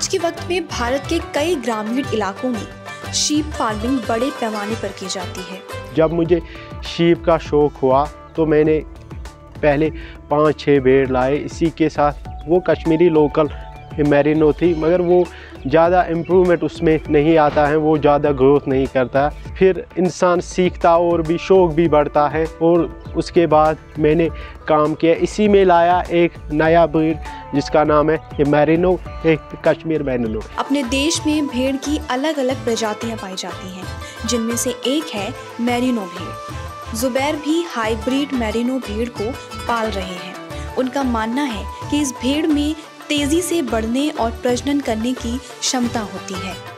आज के वक्त में भारत के कई ग्रामीण इलाकों में शीप फार्मिंग बड़े पैमाने पर की जाती है। जब मुझे शीप का शौक़ हुआ तो मैंने पहले 5-6 भेड़ लाए। इसी के साथ वो कश्मीरी लोकल मेरिनो थी, मगर वो ज़्यादा इम्प्रूवमेंट उसमें नहीं आता है, वो ज़्यादा ग्रोथ नहीं करता। फिर इंसान सीखता और भी शौक़ भी बढ़ता है, और उसके बाद मैंने काम किया। इसी में लाया एक नया ब्रीड जिसका नाम है मेरिनो, एक कश्मीर मेरिनो। अपने देश में भेड़ की अलग अलग प्रजातियां पाई जाती हैं, जिनमें से एक है मेरिनो भेड़। जुबैर भी हाइब्रिड मेरिनो भेड़ को पाल रहे हैं। उनका मानना है कि इस भेड़ में तेजी से बढ़ने और प्रजनन करने की क्षमता होती है।